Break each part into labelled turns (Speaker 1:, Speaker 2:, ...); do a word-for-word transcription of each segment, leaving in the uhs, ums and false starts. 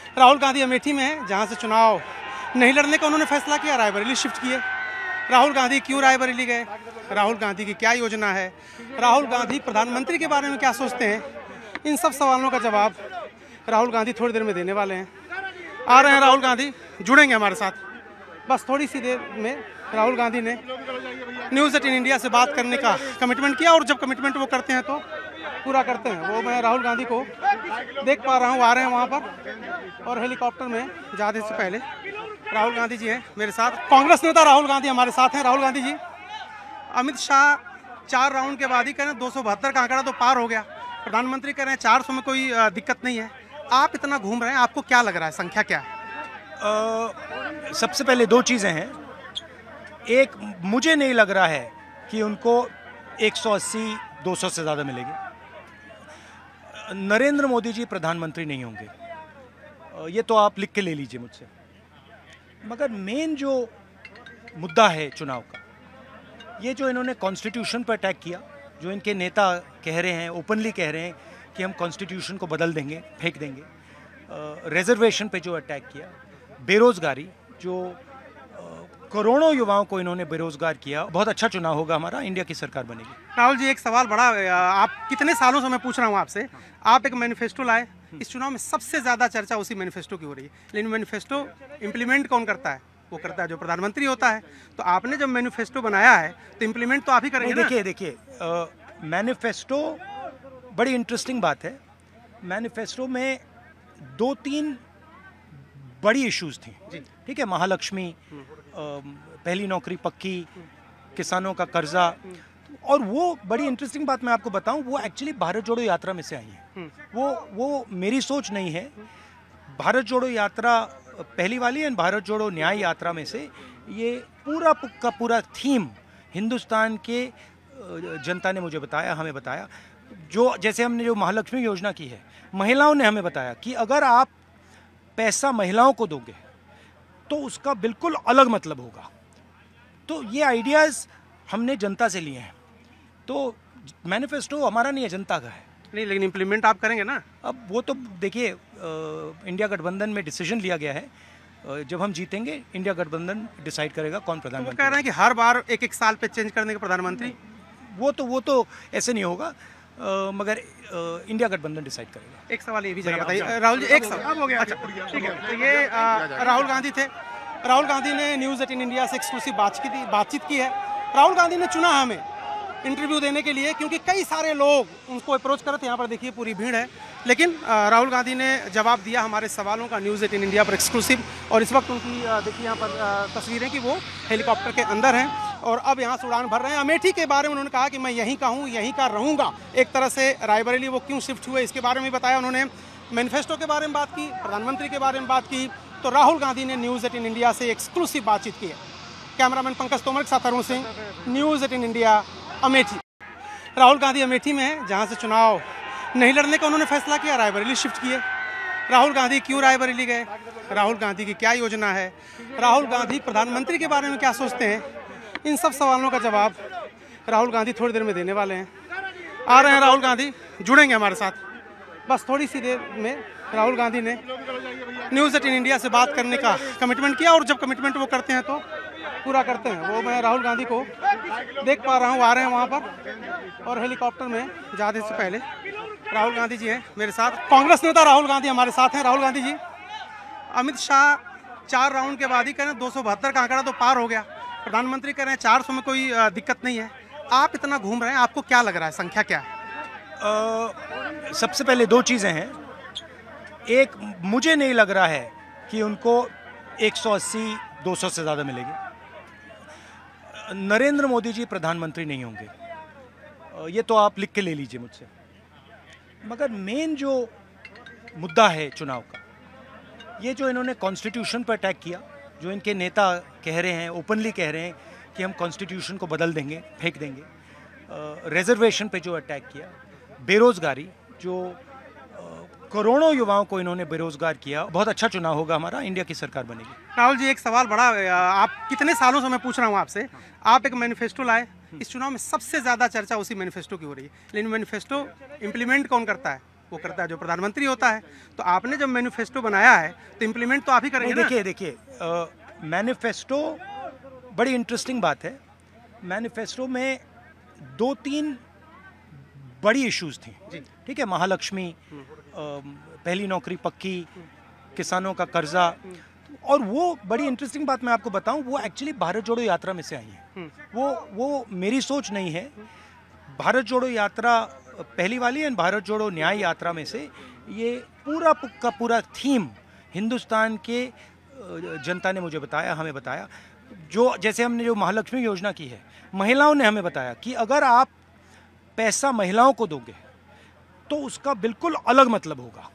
Speaker 1: राहुल गांधी अमेठी में है, जहां से चुनाव नहीं लड़ने का उन्होंने फैसला किया, रायबरेली शिफ्ट किए। राहुल गांधी क्यों रायबरेली गए, राहुल गांधी की क्या योजना है, राहुल गांधी प्रधानमंत्री के बारे में क्या सोचते हैं, इन सब सवालों का जवाब राहुल गांधी थोड़ी देर में देने वाले हैं। आ रहे हैं राहुल गांधी, जुड़ेंगे हमारे साथ। बस थोड़ी सी देर में राहुल गांधी ने न्यूज़ एटीन इंडिया से बात करने का कमिटमेंट किया, और जब कमिटमेंट वो करते हैं तो पूरा करते हैं। वो मैं राहुल गांधी को देख पा रहा हूँ, आ रहे हैं वहाँ पर, और हेलीकॉप्टर में जाने से पहले राहुल गांधी जी हैं मेरे साथ। कांग्रेस नेता राहुल गांधी हमारे साथ हैं। राहुल गांधी जी, अमित शाह चार राउंड के बाद ही कह रहे हैं दो सौ बहत्तर का आंकड़ा तो पार हो गया, प्रधानमंत्री कह रहे हैं चार सौ में कोई दिक्कत नहीं है, आप इतना घूम रहे हैं, आपको क्या लग रहा है, संख्या क्या है?
Speaker 2: आ, सबसे पहले दो चीज़ें हैं। एक, मुझे नहीं लग रहा है कि उनको एक सौ अस्सी दो सौ से ज़्यादा मिलेगी। नरेंद्र मोदी जी प्रधानमंत्री नहीं होंगे, ये तो आप लिख के ले लीजिए मुझसे। मगर मेन जो मुद्दा है चुनाव का, ये जो इन्होंने कॉन्स्टिट्यूशन पर अटैक किया, जो इनके नेता कह रहे हैं, ओपनली कह रहे हैं कि हम कॉन्स्टिट्यूशन को बदल देंगे, फेंक देंगे, रिजर्वेशन पे जो अटैक किया, बेरोजगारी, जो करोड़ों युवाओं को इन्होंने बेरोजगार किया। बहुत अच्छा चुनाव होगा हमारा, इंडिया की सरकार बनेगी।
Speaker 1: राहुल जी, एक सवाल बड़ा, आप कितने सालों से मैं पूछ रहा हूँ आपसे, आप एक मैनिफेस्टो लाए, इस चुनाव में सबसे ज्यादा चर्चा उसी मैनिफेस्टो की हो रही है, लेकिन मैनिफेस्टो इम्प्लीमेंट कौन करता है? वो करता है जो प्रधानमंत्री होता है। तो आपने जब मैनिफेस्टो बनाया है तो इम्प्लीमेंट तो आप ही करेंगे।
Speaker 2: देखिए देखिए मैनिफेस्टो बड़ी इंटरेस्टिंग बात है। मैनिफेस्टो में दो तीन बड़ी इश्यूज थी, ठीक है, महालक्ष्मी, पहली नौकरी पक्की, किसानों का कर्जा, और वो बड़ी इंटरेस्टिंग बात मैं आपको बताऊं, वो एक्चुअली भारत जोड़ो यात्रा में से आई है। वो वो मेरी सोच नहीं है। भारत जोड़ो यात्रा पहली वाली है, भारत जोड़ो न्याय यात्रा में से ये पूरा का पूरा थीम हिंदुस्तान के जनता ने मुझे बताया, हमें बताया, जो जैसे हमने जो महालक्ष्मी योजना की है, महिलाओं ने हमें बताया कि अगर आप पैसा महिलाओं को दोगे तो उसका बिल्कुल अलग मतलब होगा। तो ये आइडियाज़ हमने जनता से लिए हैं। तो मैनिफेस्टो हमारा नहीं है, जनता का है।
Speaker 1: नहीं, लेकिन इम्प्लीमेंट आप करेंगे ना?
Speaker 2: अब वो तो देखिए, इंडिया गठबंधन में डिसीजन लिया गया है, जब हम जीतेंगे इंडिया गठबंधन डिसाइड करेगा कौन प्रधानमंत्री।
Speaker 1: तो कह रहे हैं कि हर बार एक एक साल पे चेंज करने के प्रधानमंत्री,
Speaker 2: वो तो वो तो ऐसे नहीं होगा, आ, मगर आ, इंडिया गठबंधन डिसाइड करेगा।
Speaker 1: एक सवाल ये भी जरा बताइए राहुल जी, एक सवाल हो गया, अच्छा ठीक है। तो ये आ, राहुल गांधी थे। राहुल गांधी ने न्यूज़ एटीन इंडिया से एक्सक्लूसिव बातचीत बातचीत की है। राहुल गांधी ने चुना हमें इंटरव्यू देने के लिए, क्योंकि कई सारे लोग उनको अप्रोच कर रहे थे। यहाँ पर देखिए पूरी भीड़ है, लेकिन राहुल गांधी ने जवाब दिया हमारे सवालों का न्यूज़ एटीन इंडिया पर एक्सक्लूसिव। और इस वक्त उनकी देखिए यहाँ पर तस्वीरें कि वो हेलीकॉप्टर के अंदर हैं और अब यहाँ से उड़ान भर रहे हैं। अमेठी के बारे में उन्होंने कहा कि मैं यहीं का हूँ, यहीं का रहूँगा। एक तरह से रायबरेली वो क्यों शिफ्ट हुए इसके बारे में बताया उन्होंने। मैनिफेस्टो के बारे में बात की, प्रधानमंत्री के बारे में बात की। तो राहुल गांधी ने न्यूज़ एटीन इंडिया से एक्सक्लूसिव बातचीत की है। कैमरामैन पंकज तोमर के साथ Arun Singh, News Eighteen India, Amethi. Rahul Gandhi Amethi में है, जहां से चुनाव नहीं लड़ने का उन्होंने फैसला किया, रायबरेली शिफ्ट किए। राहुल गांधी क्यों रायबरेली गए, राहुल गांधी की क्या योजना है, राहुल गांधी प्रधानमंत्री के बारे में क्या सोचते हैं, इन सब सवालों का जवाब राहुल गांधी थोड़ी देर में देने वाले हैं। आ रहे हैं राहुल गांधी, जुड़ेंगे हमारे साथ। बस थोड़ी सी देर में राहुल गांधी ने न्यूज़ एटीन इंडिया से बात करने का कमिटमेंट किया, और जब कमिटमेंट वो करते हैं तो पूरा करते हैं। वो मैं राहुल गांधी को देख पा रहा हूँ, आ रहे हैं वहाँ पर, और हेलीकॉप्टर में जाने से पहले राहुल गांधी जी हैं मेरे साथ। कांग्रेस नेता राहुल गांधी हमारे साथ हैं। राहुल गांधी जी, अमित शाह चार राउंड के बाद ही कह रहे हैं दो सौ बहत्तर का आंकड़ा तो पार हो गया, प्रधानमंत्री कह रहे हैं चार सौ में कोई दिक्कत नहीं है, आप इतना घूम रहे हैं, आपको क्या लग रहा है, संख्या क्या है?
Speaker 2: आ, सबसे पहले दो चीज़ें हैं। एक, मुझे नहीं लग रहा है कि उनको एक सौ अस्सी दो सौ से ज़्यादा मिलेगी। नरेंद्र मोदी जी प्रधानमंत्री नहीं होंगे, ये तो आप लिख के ले लीजिए मुझसे। मगर मेन जो मुद्दा है चुनाव का, ये जो इन्होंने कॉन्स्टिट्यूशन पर अटैक किया, जो इनके नेता कह रहे हैं, ओपनली कह रहे हैं कि हम कॉन्स्टिट्यूशन को बदल देंगे, फेंक देंगे, रिजर्वेशन पे जो अटैक किया, बेरोजगारी, जो करोड़ों युवाओं को इन्होंने बेरोजगार किया। बहुत अच्छा चुनाव होगा हमारा, इंडिया की सरकार बनेगी।
Speaker 1: राहुल जी, एक सवाल बड़ा, आप कितने सालों से मैं पूछ रहा हूँ आपसे, आप एक मैनिफेस्टो लाए, इस चुनाव में सबसे ज्यादा चर्चा उसी मैनिफेस्टो की हो रही है, लेकिन मैनिफेस्टो इम्प्लीमेंट कौन करता है? वो करता है जो प्रधानमंत्री होता है। तो आपने जब मैनिफेस्टो बनाया है तो इम्प्लीमेंट तो आप ही करेंगे ना?
Speaker 2: देखिए देखिए मैनिफेस्टो बड़ी इंटरेस्टिंग बात है। मैनिफेस्टो में दो तीन बड़ी इश्यूज थी, ठीक है। महालक्ष्मी, पहली नौकरी पक्की, किसानों का कर्जा, और वो बड़ी इंटरेस्टिंग बात मैं आपको बताऊं, वो एक्चुअली भारत जोड़ो यात्रा में से आई है। वो वो मेरी सोच नहीं है। भारत जोड़ो यात्रा पहली वाली है, भारत जोड़ो न्याय यात्रा में से ये पूरा का पूरा थीम हिंदुस्तान के जनता ने मुझे बताया, हमें बताया, जो जैसे हमने जो महालक्ष्मी योजना की है, महिलाओं ने हमें बताया कि अगर आप पैसा महिलाओं को दोगे तो उसका बिल्कुल अलग मतलब होगा।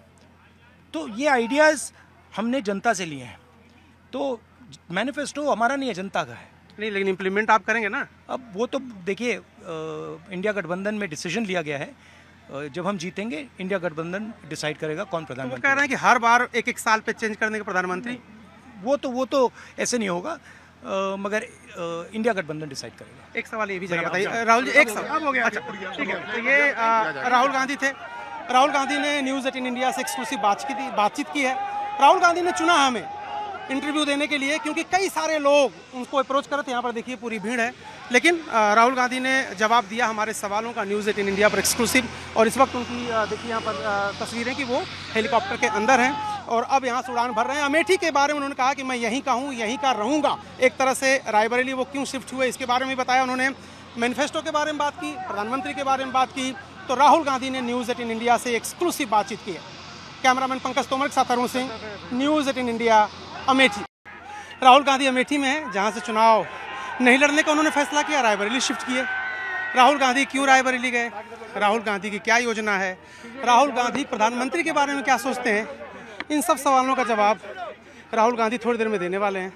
Speaker 2: तो ये आइडियाज़ हमने जनता से लिए हैं। तो मैनिफेस्टो हमारा नहीं है, जनता का है।
Speaker 1: नहीं, लेकिन इम्प्लीमेंट आप करेंगे ना?
Speaker 2: अब वो तो देखिए, इंडिया गठबंधन में डिसीजन लिया गया है, अ, जब हम जीतेंगे इंडिया गठबंधन डिसाइड करेगा कौन
Speaker 1: तो वो
Speaker 2: प्रधानमंत्री।
Speaker 1: कह रहे हैं कि हर बार एक एक साल पे चेंज करने के प्रधानमंत्री।
Speaker 2: वो तो वो तो ऐसे नहीं होगा, अ, मगर अ, इंडिया गठबंधन डिसाइड करेगा।
Speaker 1: एक सवाल ये भी जरा बताइए राहुल जी, एक सवाल हो गया। अच्छा, ठीक है। तो ये अ, राहुल गांधी थे। राहुल गांधी ने न्यूज़ एटीन इंडिया से एक्सक्लूसिव बातचीत की बातचीत की है। राहुल गांधी ने चुना हमें इंटरव्यू देने के लिए, क्योंकि कई सारे लोग उनको अप्रोच कर रहे थे। यहाँ पर देखिए पूरी भीड़ है, लेकिन अ, राहुल गांधी ने जवाब दिया हमारे सवालों का न्यूज़ एटीन इंडिया पर एक्सक्लूसिव। और इस वक्त उनकी अ, देखिए यहाँ पर अ, तस्वीरें कि वो हेलीकॉप्टर के अंदर हैं और अब यहाँ से उड़ान भर रहे हैं। अमेठी के बारे में उन्होंने कहा कि मैं यहीं का हूँ, यहीं का रहूँगा। एक तरह से रायबरेली वो क्यों शिफ्ट हुए इसके बारे में बताया उन्होंने। मैनिफेस्टो के बारे में बात की, प्रधानमंत्री के बारे में बात की। तो राहुल गांधी ने न्यूज़ एटीन इंडिया से एक्सक्लूसिव बातचीत की है। कैमरामैन पंकज तोमर के साथ Arun Singh, News Eighteen India, Amethi. Rahul Gandhi Amethi में है, जहां से चुनाव नहीं लड़ने का उन्होंने फैसला किया, रायबरेली शिफ्ट किए। राहुल गांधी क्यों रायबरेली गए, राहुल गांधी की क्या योजना है, राहुल गांधी प्रधानमंत्री के बारे में क्या सोचते हैं, इन सब सवालों का जवाब राहुल गांधी थोड़ी देर में देने वाले हैं।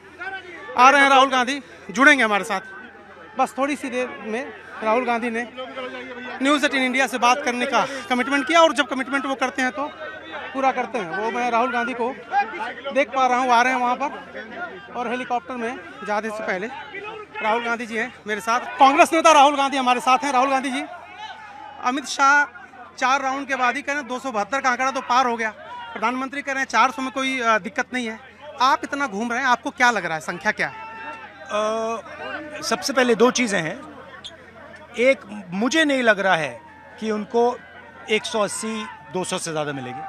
Speaker 1: आ रहे हैं राहुल गांधी, जुड़ेंगे हमारे साथ बस थोड़ी सी देर में। राहुल गांधी ने न्यूज़ एटीन इंडिया से बात करने का कमिटमेंट किया, और जब कमिटमेंट वो करते हैं तो पूरा करते हैं। वो मैं राहुल गांधी को देख पा रहा हूँ, आ रहे हैं वहाँ पर, और हेलीकॉप्टर में जाने से पहले राहुल गांधी जी हैं मेरे साथ। कांग्रेस नेता राहुल गांधी हमारे साथ हैं। राहुल गांधी जी, अमित शाह चार राउंड के बाद ही कह रहे हैं दो सौ बहत्तर का आंकड़ा तो पार हो गया, प्रधानमंत्री कह रहे हैं चार सौ में कोई अ, दिक्कत नहीं है। आप इतना घूम रहे हैं, आपको क्या लग रहा है, संख्या क्या है?
Speaker 2: अ, सबसे पहले दो चीज़ें हैं। एक, मुझे नहीं लग रहा है कि उनको एक सौ अस्सी दो सौ से ज़्यादा मिलेगी।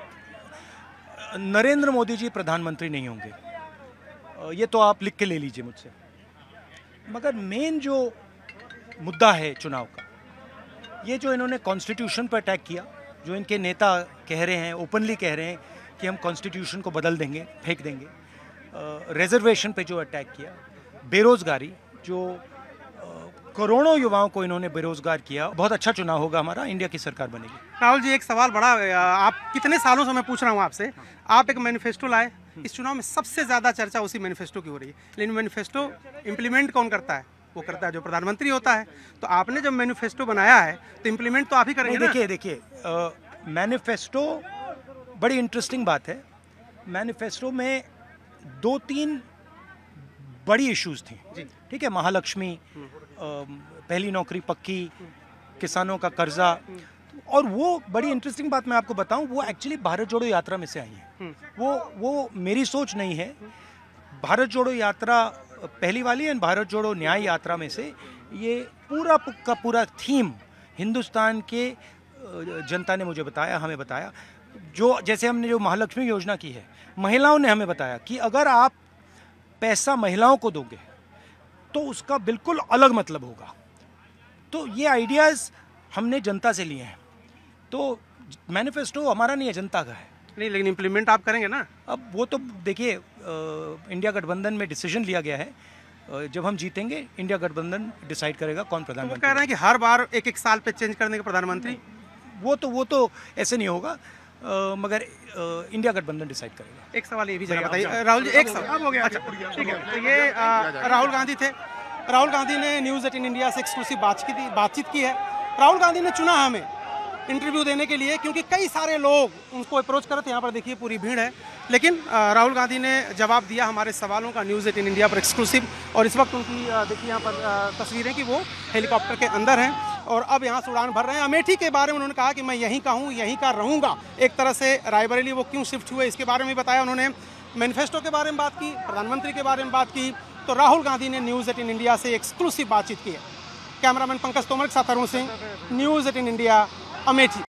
Speaker 2: नरेंद्र मोदी जी प्रधानमंत्री नहीं होंगे, अ, ये तो आप लिख के ले लीजिए मुझसे। मगर मेन जो मुद्दा है चुनाव का, ये जो इन्होंने कॉन्स्टिट्यूशन पर अटैक किया, जो इनके नेता कह रहे हैं, ओपनली कह रहे हैं कि हम कॉन्स्टिट्यूशन को बदल देंगे, फेंक देंगे। रिजर्वेशन पे जो अटैक किया, बेरोज़गारी, जो अ, करोड़ों युवाओं को इन्होंने बेरोज़गार किया। बहुत अच्छा चुनाव होगा हमारा, इंडिया की सरकार बनेगी।
Speaker 1: राहुल जी, एक सवाल बड़ा, आप कितने सालों से मैं पूछ रहा हूँ आपसे, आप एक मैनिफेस्टो लाए, इस चुनाव में सबसे ज़्यादा चर्चा उसी मैनिफेस्टो की हो रही है, लेकिन मैनिफेस्टो इम्प्लीमेंट कौन करता है? वो करता है जो प्रधानमंत्री होता है। तो आपने जब मैनिफेस्टो बनाया है तो इम्प्लीमेंट तो आप ही करेंगे ना?
Speaker 2: देखिए देखिए मैनिफेस्टो बड़ी इंटरेस्टिंग बात है। मैनिफेस्टो में दो तीन बड़ी इश्यूज थी, ठीक है। महालक्ष्मी, पहली नौकरी पक्की, किसानों का कर्जा, और वो बड़ी इंटरेस्टिंग बात मैं आपको बताऊं, वो एक्चुअली भारत जोड़ो यात्रा में से आई है। वो वो मेरी सोच नहीं है। भारत जोड़ो यात्रा पहली वाली है, भारत जोड़ो न्याय यात्रा में से ये पूरा का पूरा थीम हिंदुस्तान के जनता ने मुझे बताया, हमें बताया, जो जैसे हमने जो महालक्ष्मी योजना की है, महिलाओं ने हमें बताया कि अगर आप पैसा महिलाओं को दोगे तो उसका बिल्कुल अलग मतलब होगा। तो ये आइडियाज़ हमने जनता से लिए हैं। तो मैनिफेस्टो हमारा नहीं है, जनता का है।
Speaker 1: नहीं, लेकिन इम्प्लीमेंट आप करेंगे ना?
Speaker 2: अब वो तो देखिए, इंडिया गठबंधन में डिसीजन लिया गया है, अ, जब हम जीतेंगे इंडिया गठबंधन डिसाइड करेगा कौन
Speaker 1: तो वो
Speaker 2: प्रधानमंत्री।
Speaker 1: कह रहे हैं कि हर बार एक एक साल पे चेंज करने के प्रधानमंत्री।
Speaker 2: वो तो वो तो ऐसे नहीं होगा, अ, मगर अ, इंडिया गठबंधन डिसाइड करेगा।
Speaker 1: एक सवाल ये भी जरा बताइए राहुल जी, एक सवाल हो गया। अच्छा, ठीक है। तो ये अ, राहुल गांधी थे। राहुल गांधी ने न्यूज़ एटीन इंडिया से एक्सक्लूसिव बातचीत की बातचीत की है। राहुल गांधी ने चुना हमें इंटरव्यू देने के लिए, क्योंकि कई सारे लोग उनको अप्रोच कर रहे थे। यहाँ पर देखिए पूरी भीड़ है, लेकिन अ, राहुल गांधी ने जवाब दिया हमारे सवालों का न्यूज़ एटीन इंडिया पर एक्सक्लूसिव। और इस वक्त उनकी अ, देखिए यहाँ पर अ, तस्वीरें कि वो हेलीकॉप्टर के अंदर हैं, और अब यहाँ से उड़ान भर रहे हैं। अमेठी के बारे में उन्होंने कहा कि मैं यहीं का हूँ, यहीं का रहूँगा। एक तरह से रायबरेली वो क्यों शिफ्ट हुए इसके बारे में बताया उन्होंने। मैनिफेस्टो के बारे में बात की, प्रधानमंत्री के बारे में बात की। तो राहुल गांधी ने न्यूज़ एटीन इंडिया से एक्सक्लूसिव बातचीत की है। कैमरामैन पंकज तोमर के साथ Arun Singh, News Eighteen India, Amethi.